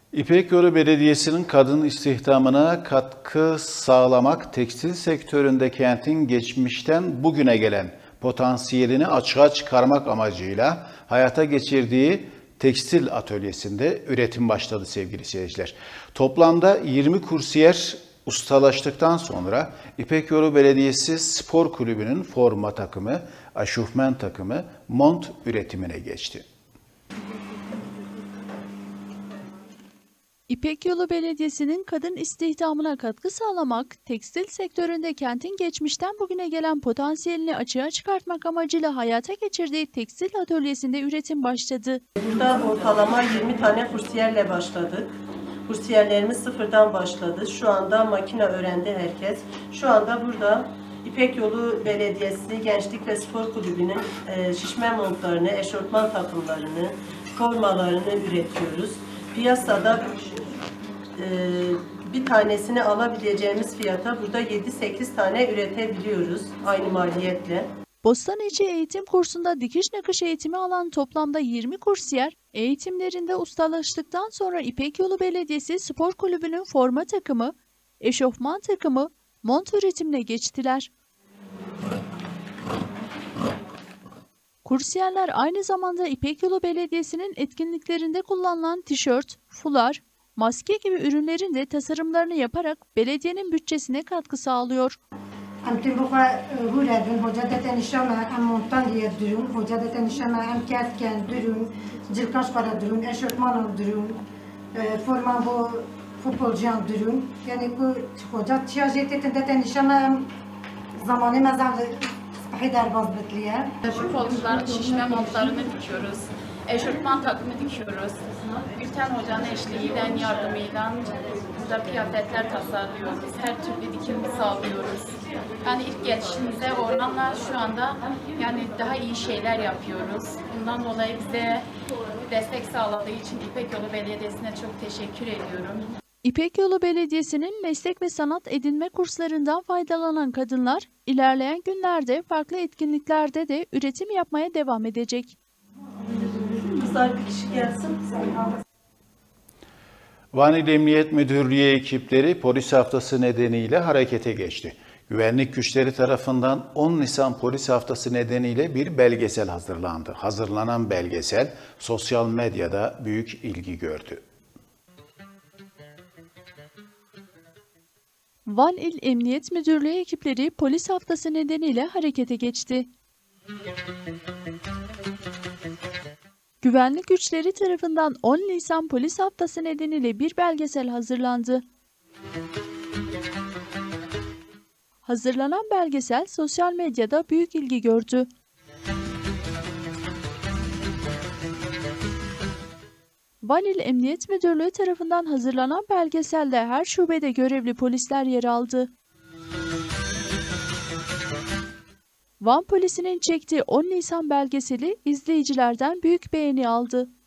İpek Belediyesi'nin kadın istihdamına katkı sağlamak, tekstil sektöründe kentin geçmişten bugüne gelen potansiyelini açığa çıkarmak amacıyla hayata geçirdiği tekstil atölyesinde üretim başladı sevgili seyirciler. Toplamda 20 kursiyer ustalaştıktan sonra İpek Belediyesi Spor Kulübü'nün forma takımı, eşofman takımı, mont üretimine geçti. İpek Belediyesi'nin kadın istihdamına katkı sağlamak, tekstil sektöründe kentin geçmişten bugüne gelen potansiyelini açığa çıkartmak amacıyla hayata geçirdiği tekstil atölyesinde üretim başladı. Burada ortalama 20 tane kursiyerle başladık. Kursiyerlerimiz sıfırdan başladı. Şu anda makine öğrendi herkes. Şu anda burada İpek Belediyesi Gençlik ve Spor Kulübü'nün şişme montlarını, eşofman takımlarını, formalarını üretiyoruz. Piyasada bir tanesini alabileceğimiz fiyata burada 7-8 tane üretebiliyoruz aynı maliyetle. Bostancı eğitim kursunda dikiş nakış eğitimi alan toplamda 20 kursiyer, eğitimlerinde ustalaştıktan sonra İpek Belediyesi Spor Kulübü'nün forma takımı, eşofman takımı, mont üretimine geçtiler. Kursiyerler aynı zamanda İpek Belediyesi'nin etkinliklerinde kullanılan tişört, fular, maske gibi ürünlerin de tasarımlarını yaparak belediyenin bütçesine katkı sağlıyor. Futbolcuların şişme montlarını dikiyoruz. Eşofman takımı dikiyoruz. Gülten Hoca'nın eşliğiyle, yardımıyla burada kıyafetler tasarlıyoruz. Her türlü dikim sağlıyoruz. Yani ilk gelişimize oranla şu anda yani daha iyi şeyler yapıyoruz. Bundan dolayı bize destek sağladığı için İpek Belediyesi'ne çok teşekkür ediyorum. İpek Belediyesi'nin meslek ve sanat edinme kurslarından faydalanan kadınlar, ilerleyen günlerde farklı etkinliklerde de üretim yapmaya devam edecek. Kızlar bir kişi gelsin. Van İl Emniyet Müdürlüğü ekipleri polis haftası nedeniyle harekete geçti. Güvenlik güçleri tarafından 10 Nisan Polis Haftası nedeniyle bir belgesel hazırlandı. Hazırlanan belgesel sosyal medyada büyük ilgi gördü. Van İl Emniyet Müdürlüğü ekipleri polis haftası nedeniyle harekete geçti. Güvenlik güçleri tarafından 10 Nisan Polis Haftası nedeniyle bir belgesel hazırlandı. Hazırlanan belgesel sosyal medyada büyük ilgi gördü. Van İl Emniyet Müdürlüğü tarafından hazırlanan belgeselde her şubede görevli polisler yer aldı. Van Polisi'nin çektiği 10 Nisan belgeseli izleyicilerden büyük beğeni aldı.